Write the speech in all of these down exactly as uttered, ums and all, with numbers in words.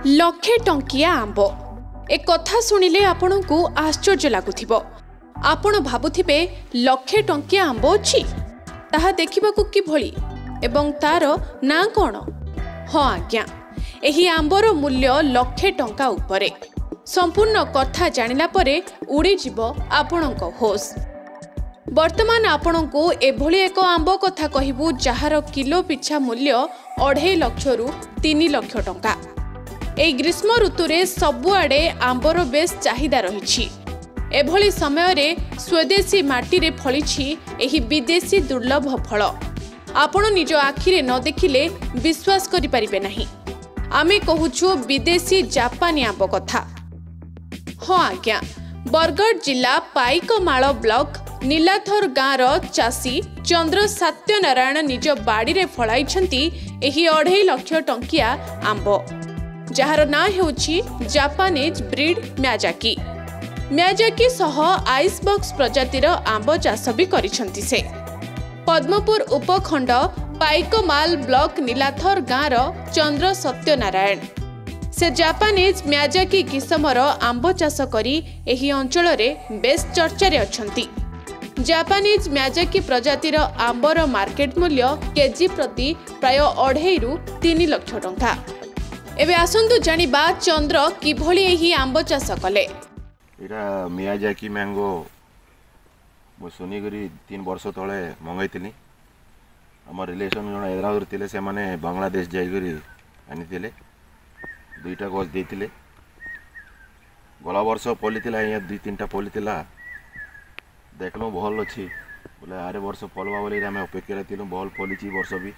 लक्षे टंकिया आंब ए कथा शुणिले आपण को आश्चर्य लगुथिबो। आपण भाबुथिबे लक्षे टंकिया आंब अछि ताहा देखिबाकू कि भली एवं तार ना कोन। हाँ आज्ञा, एही आंबर मूल्य लक्षे टंका उपरे। संपूर्ण कथा जानिला परे उड़ी जिवो आपणक होश। वर्तमान आपण को एभली एक आंब कथा कहबू जहार किलो पिछा मूल्य अढ़ाई लक्ष रु तीन लक्ष टंका। ए ग्रीष्म ऋतुरे सबुआडे आंबर बेस चाहिदा रही। एभली समय रे स्वदेशी माटी रे फलिछि एही विदेशी दुर्लभ फल। आपण निज आखिरे न देखिले विश्वास करि परिबे नाही। आमे कहूछु विदेशी जापानी आंब कथा। हाँ आज्ञा, बरगढ़ जिला पाइकमाल ब्लॉक नीलाथर गाँवर चाषी चंद्र सत्यनारायण निज बाड़ी रे फलाइछंती एही अढ़ाई लक्ष टंकिया आंब, जार ना हेउछि जापानीज ब्रीड म्याजाकी। म्याजाकी सह आइस बॉक्स प्रजातिर आंब चाष भी करिछंती से। पद्मपुर उपखंड पाइकमाल ब्लॉक नीलाथर गाँवर चंद्र सत्यनारायण से जापानीज म्याजाकी किस्मर आंब चाष करी एही अंचल रे बेस चर्चा रे अछंती। जापानीज म्याजाकी प्रजातिर आंबर मार्केट मूल्य केजी प्रति प्राय अढ़ाई रु तीन लक्ष टंका। एबे आसंतु जानिबा चंद्र किभली एही आंब चाष कले। एरा मियाजाकी मैंगो मो सुनी करी तीन वर्ष तले मंगाइतिली। हमर रिलेशन जण हैदराबाद थिले, से माने बांग्लादेश जाई करी आनितिले। दुईटा गछ देइतिले। गला वर्ष पलितिला, या दुई तीनटा पलितिला। देखलो भल अछि बोले आरे वर्ष फलवा बोले हम अपेक्षा थिलु। भल फलिछि वर्ष भी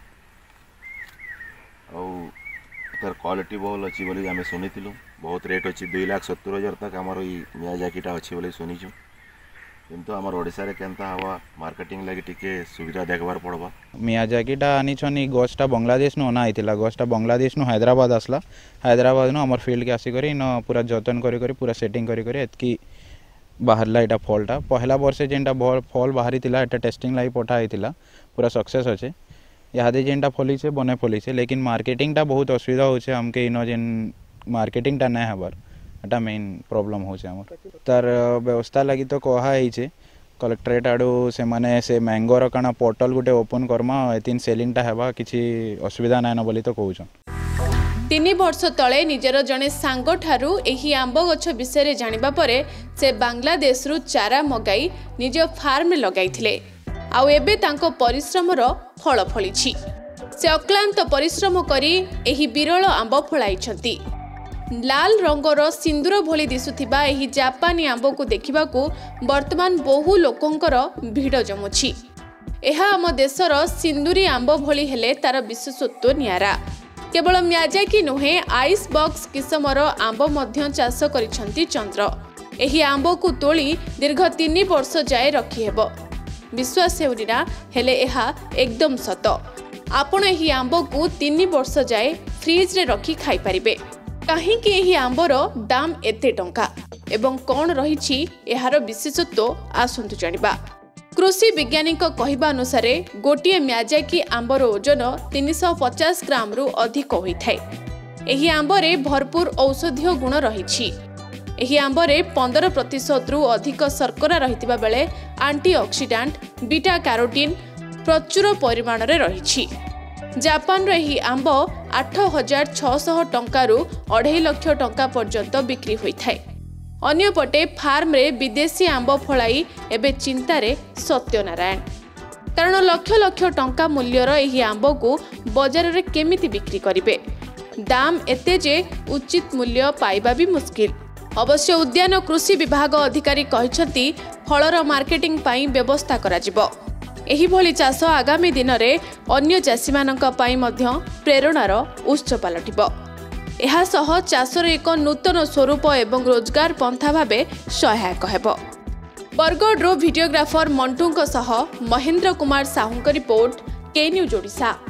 औ तार क्वालिटी बहुत अच्छी बोली आम शुनी। बहुत रेट अच्छी दुई लाख सत्तर हजार तक आमर मियाजाकीटा अच्छी बोली शुनीचु। किंतु आमर ओडिसा रे केनता हवा मार्केटिंग लगी टिके सुविधा देखबार पड़बा। मियाजाकीटा आनीछनी गछटा बांग्लादेश नु अना आइतिला। गछटा बांग्लादेश नु हैदराबाद आसला। हैदराबाद नु हमर फील्ड के आसी करी न पूरा जतन करी करी पूरा सेटिंग करी करी एतकी बाहरला एटा फलटा। पहला वर्ष जेनटा फल बाहरी तिला एटा टेस्टिंग लाई पठा आइतिला। पूरा सक्सेस अछि। यादे जेनटा फली से बने फली से, लेकिन मार्केटिंगटा बहुत असुविधा होछे हमके। इनो जेन मार्केटिंगटा नै हबार एटा मेन प्रॉब्लम होछे हमर। तार व्यवस्था लगी तो कहा हिचे कलेक्टरेट आडू से माने से मैंगोर काना पोर्टल गुटे ओपन करमा एतिन सेलिंगटा हेबा किछि असुविधा नै न बोली तो कहउछन। तीन वर्ष तले निजर जने सांग ठारू एही आंब गछ विषय जानिबा परे से बांग्लादेश रु चारा मगाई निज फार्म लगाइथिले। आउ एबे तांको परिश्रमर फल फलिछि। से अक्लांत परिश्रम करी एही विरल आंब फलाइछंती। लाल रंगर सिंदूर भली दिसुथिबा एही जापानी आंब को देखिबाकू वर्तमान बहु लोकंकर भीड़ जमुछि। एहा आम देशर सिंदूरी आंब भली हेले तार विशेषत्व नियारा। केवल म्याजाकी नुहे आइस बॉक्स किस्मर आंब मध्य चाष करिछंती चंद्र। एही आंब को तोली दीर्घ तीन वर्ष जाए रखी हेबो। विश्वास हेउनिना हेले एहा एकदम सत। आपण एही आंब को तीन वर्ष जाए फ्रिज रे रखी खाई परिबे। काहे कि एही आंबर दाम एते टंका एवं कोन रहिछि एहार विशेषत्व आसंतु जानिबा। कृषि वैज्ञानिक कहिबा अनुसार गोटिए म्याजाकी आंबर ओजन तीन सौ पचास ग्राम रु अधिक होइथाय। एही आंबरे भरपूर औषधीय गुण रहिछि। एही आंबरे पंद्रह प्रतिशत रु अधिक शर्करा रहितिबा बेले एंटीऑक्सीडेंट बीटा कैरोटीन प्रचुर परिमाण रे रहिछि। जापान रे एही आंब आठ हजार छह सौ टंका रु अढ़ाई लक्ष टंका पर्यंत बिक्री होइथाय। अन्यपटे फार्म रे विदेशी आंब फलाई एबे चिंता रे सत्यनारायण। कारण लक्ष लक्ष टंका मूल्यर एही आंब को बाजार रे केमिति बिक्री करिवे। दाम एते जे उचित मूल्य पाइबा भी मुश्किल। अवश्य उद्यान कृषि विभाग अधिकारी कहिछंती फलर मार्केटिंग पाई व्यवस्था करा जिवो। एही भली चाष आगामी दिन रे अन्य चाषी मानक पाई मध्य प्रेरणार उत्स पलटिबो। एहा सह चाषर एक नूतन स्वरूप एवं रोजगार पंथा भाबे सहायक हेबो। बरगढ़ रो वीडियोग्राफर मंटूंक सह महेंद्र कुमार साहूंक रिपोर्ट, के न्यूज ओडिशा।